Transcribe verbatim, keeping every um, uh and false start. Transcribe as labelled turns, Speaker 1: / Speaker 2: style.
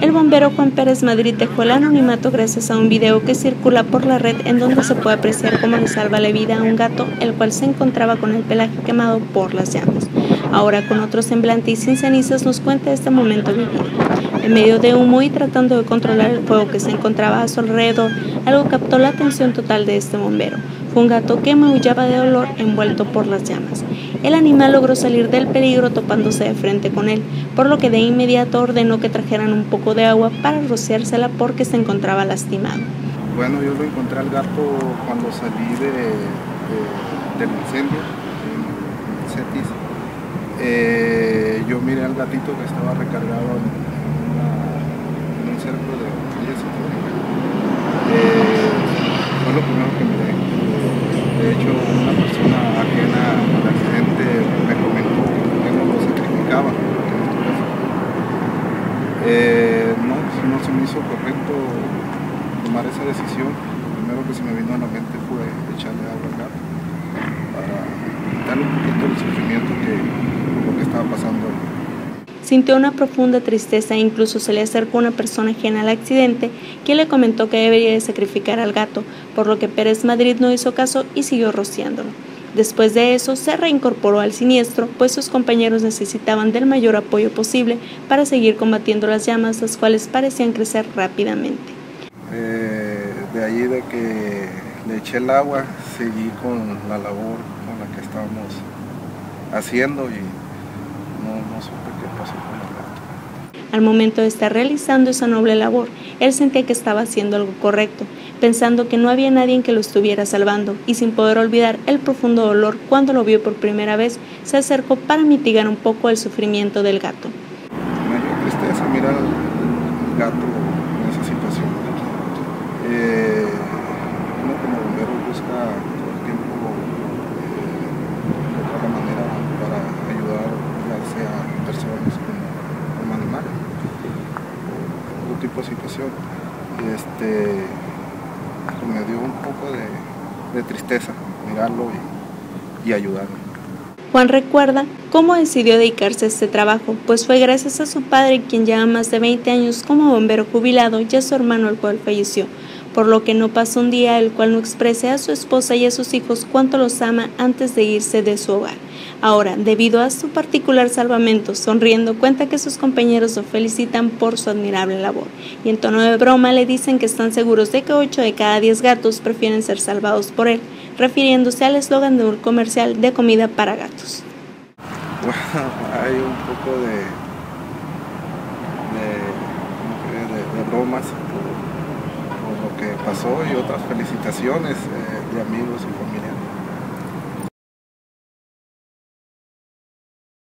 Speaker 1: El bombero Juan Pérez Madrid dejó el anonimato gracias a un video que circula por la red en donde se puede apreciar cómo le salva la vida a un gato, el cual se encontraba con el pelaje quemado por las llamas. Ahora, con otro semblante y sin cenizas, nos cuenta este momento vivido. En medio de humo y tratando de controlar el fuego que se encontraba a su alrededor, algo captó la atención total de este bombero. Fue un gato que maullaba de dolor envuelto por las llamas. El animal logró salir del peligro topándose de frente con él, por lo que de inmediato ordenó que trajeran un poco de agua para rociársela porque se encontraba lastimado.
Speaker 2: Bueno, yo lo encontré al gato cuando salí de, de, del incendio en Cetis. Eh, yo miré al gatito que estaba recargado en, una, en un cerco de botellas eh, fue lo primero que miré. De hecho, una persona ajena al accidente me comentó que no lo sacrificaba. Eh, no, no se me hizo correcto tomar esa decisión. Lo primero que se me vino a la mente fue echarle agua al gato para quitarle un poquito el sufrimiento que lo que estaba pasando.
Speaker 1: Sintió una profunda tristeza e incluso se le acercó una persona ajena al accidente, quien le comentó que debería de sacrificar al gato, por lo que Pérez Madrid no hizo caso y siguió rociándolo. Después de eso, se reincorporó al siniestro, pues sus compañeros necesitaban del mayor apoyo posible para seguir combatiendo las llamas, las cuales parecían crecer rápidamente.
Speaker 2: Eh, de ahí de que le eché el agua, seguí con la labor con la que estábamos haciendo y no, no supe qué pasó con el gato.
Speaker 1: Al momento de estar realizando esa noble labor, él sentía que estaba haciendo algo correcto, pensando que no había nadie que lo estuviera salvando, y sin poder olvidar el profundo dolor cuando lo vio por primera vez, se acercó para mitigar un poco el sufrimiento del gato.
Speaker 2: Me dio tristeza mirar al gato en esa situación. Eh, uno como bombero busca todo el tiempo eh, buscar la manera para ayudar ya sea personas como, como animales o todo tipo de situación. Este, me dio un poco de, de tristeza mirarlo y, y ayudarlo.
Speaker 1: Juan recuerda cómo decidió dedicarse a este trabajo, pues fue gracias a su padre, quien lleva más de veinte años como bombero jubilado, y a su hermano, el cual falleció, por lo que no pasó un día el cual no exprese a su esposa y a sus hijos cuánto los ama antes de irse de su hogar. Ahora, debido a su particular salvamento, sonriendo cuenta que sus compañeros lo felicitan por su admirable labor, y en tono de broma le dicen que están seguros de que ocho de cada diez gatos prefieren ser salvados por él, refiriéndose al eslogan de un comercial de comida para gatos.
Speaker 2: Bueno, hay un poco de, de, de, de bromas por, por lo que pasó y otras felicitaciones eh, de amigos y familiares.